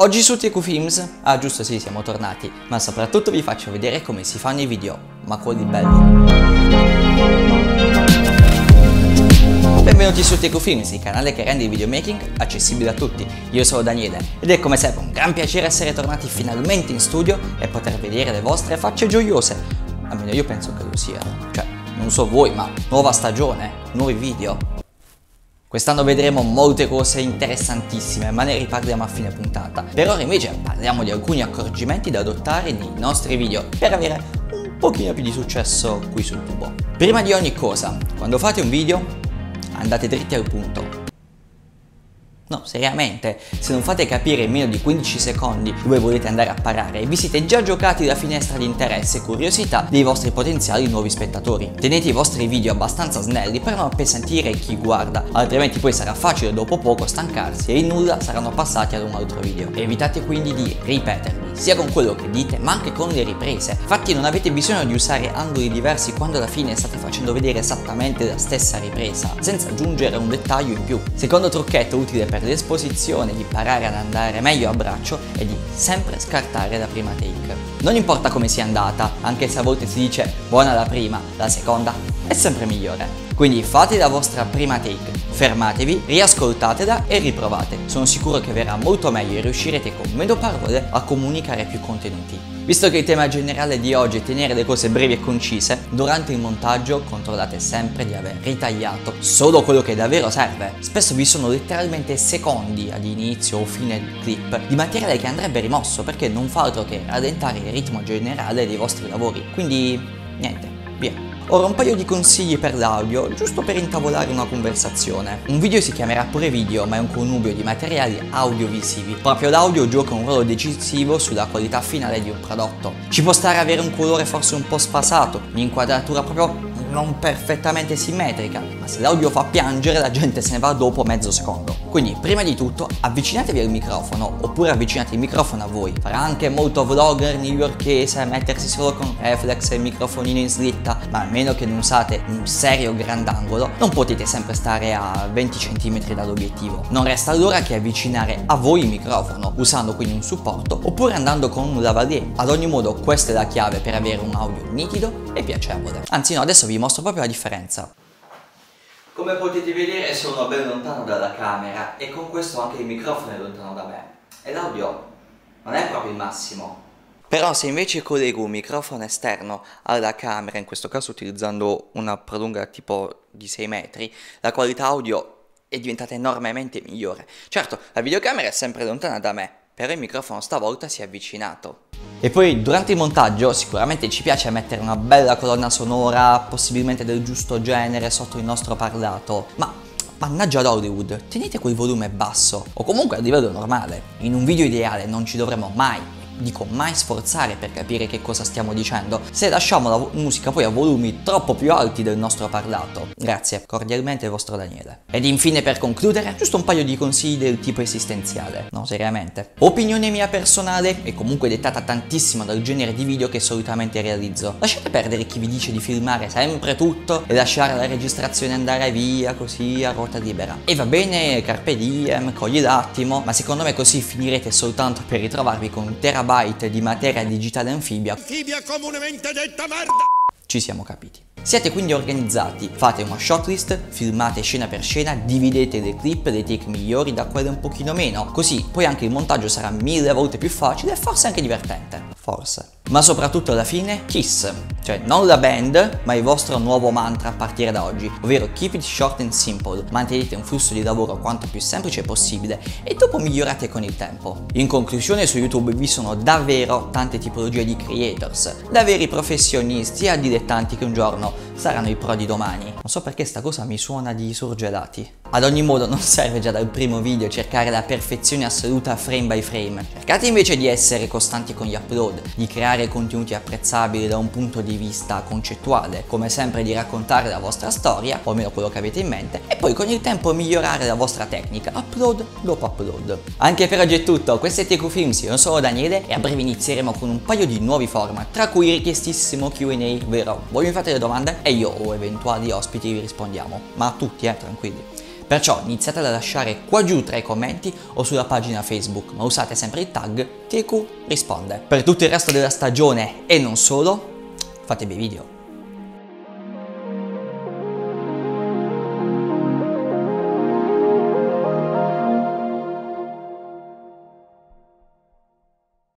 Oggi su TQ Films, giusto sì, siamo tornati, ma soprattutto vi faccio vedere come si fanno i video, ma quelli belli. Benvenuti su TQ Films, il canale che rende il videomaking accessibile a tutti. Io sono Daniele ed è come sempre un gran piacere essere tornati finalmente in studio e poter vedere le vostre facce gioiose. Almeno io penso che lo siano, cioè non so voi, ma nuova stagione, nuovi video. Quest'anno vedremo molte cose interessantissime, ma ne riparliamo a fine puntata. Per ora invece parliamo di alcuni accorgimenti da adottare nei nostri video per avere un pochino più di successo qui sul tubo. Prima di ogni cosa, quando fate un video, andate dritti al punto. No, seriamente, se non fate capire in meno di 15 secondi dove volete andare a parare, vi siete già giocati la finestra di interesse e curiosità dei vostri potenziali nuovi spettatori. Tenete i vostri video abbastanza snelli per non appesantire chi guarda, altrimenti poi sarà facile dopo poco stancarsi e in nulla saranno passati ad un altro video. Evitate quindi di ripetervi, sia con quello che dite ma anche con le riprese. Infatti non avete bisogno di usare angoli diversi quando alla fine state facendo vedere esattamente la stessa ripresa, senza aggiungere un dettaglio in più. Secondo trucchetto utile per l'esposizione, di imparare ad andare meglio a braccio e di sempre scartare la prima take. Non importa come sia andata, anche se a volte si dice buona la prima, la seconda è sempre migliore. Quindi fate la vostra prima take, fermatevi, riascoltatela e riprovate. Sono sicuro che verrà molto meglio e riuscirete con meno parole a comunicare più contenuti. Visto che il tema generale di oggi è tenere le cose brevi e concise, durante il montaggio controllate sempre di aver ritagliato solo quello che davvero serve. Spesso vi sono letteralmente secondi all'inizio o fine del clip di materiale che andrebbe rimosso perché non fa altro che rallentare il ritmo generale dei vostri lavori. Quindi niente, via. Ora un paio di consigli per l'audio, giusto per intavolare una conversazione. Un video si chiamerà pure video, ma è un connubio di materiali audiovisivi. Proprio l'audio gioca un ruolo decisivo sulla qualità finale di un prodotto. Ci può stare avere un colore forse un po' sfasato, un'inquadratura proprio non perfettamente simmetrica, ma se l'audio fa piangere la gente se ne va dopo mezzo secondo. Quindi prima di tutto avvicinatevi al microfono oppure avvicinate il microfono a voi. Farà anche molto vlogger newyorkese mettersi solo con reflex e il microfonino in slitta, ma a meno che non usate un serio grandangolo non potete sempre stare a 20 cm dall'obiettivo. Non resta allora che avvicinare a voi il microfono usando quindi un supporto oppure andando con un lavalier. Ad ogni modo questa è la chiave per avere un audio nitido e piacevole. Anzi no, adesso vi mostro proprio la differenza. Come potete vedere sono ben lontano dalla camera e con questo anche il microfono è lontano da me e l'audio non è proprio il massimo. Però se invece collego un microfono esterno alla camera, in questo caso utilizzando una prolunga tipo di 6 metri, la qualità audio è diventata enormemente migliore. Certo, la videocamera è sempre lontana da me, però il microfono stavolta si è avvicinato. E poi durante il montaggio sicuramente ci piace mettere una bella colonna sonora, possibilmente del giusto genere sotto il nostro parlato, ma mannaggia ad Hollywood, tenete quel volume basso o comunque a livello normale. In un video ideale non ci dovremmo mai sforzare per capire che cosa stiamo dicendo se lasciamo la musica poi a volumi troppo più alti del nostro parlato. Grazie, cordialmente il vostro Daniele. Ed infine per concludere, giusto un paio di consigli del tipo esistenziale. No, seriamente. Opinione mia personale e comunque dettata tantissimo dal genere di video che solitamente realizzo. Lasciate perdere chi vi dice di filmare sempre tutto e lasciare la registrazione andare via così a ruota libera. E va bene, carpe diem, cogli l'attimo, ma secondo me così finirete soltanto per ritrovarvi con un terabyte di materia digitale anfibia comunemente detta merda. Ci siamo capiti. Siete quindi organizzati, fate una shortlist, filmate scena per scena, dividete le clip, le take migliori da quelle un pochino meno, così poi anche il montaggio sarà 1000 volte più facile e forse anche divertente. Forse. Ma soprattutto alla fine, KISS, cioè non la band, ma il vostro nuovo mantra a partire da oggi, ovvero keep it short and simple, mantenete un flusso di lavoro quanto più semplice possibile e dopo migliorate con il tempo. In conclusione, su YouTube vi sono davvero tante tipologie di creators, da veri professionisti a dilettanti che un giorno saranno i pro di domani. Non so perché sta cosa mi suona di surgelati. Ad ogni modo non serve già dal primo video cercare la perfezione assoluta frame by frame. Cercate invece di essere costanti con gli upload, di creare contenuti apprezzabili da un punto di vista concettuale, come sempre di raccontare la vostra storia, o almeno quello che avete in mente, e poi con il tempo migliorare la vostra tecnica, upload dopo upload. Anche per oggi è tutto, questo è TQ Films, io sono Daniele e a breve inizieremo con un paio di nuovi format, tra cui il richiestissimo Q&A, ovvero voi mi fate le domande e io o eventuali ospiti vi rispondiamo, ma a tutti tranquilli. Perciò iniziate a lasciare qua giù tra i commenti o sulla pagina Facebook, ma usate sempre il tag TQ risponde. Per tutto il resto della stagione e non solo, fate bei video.